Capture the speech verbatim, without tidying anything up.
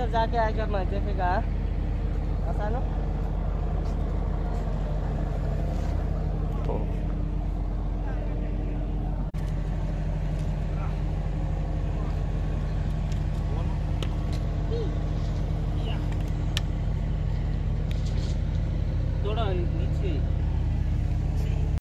इधर जाके आया करना देखेगा आसान हो। तो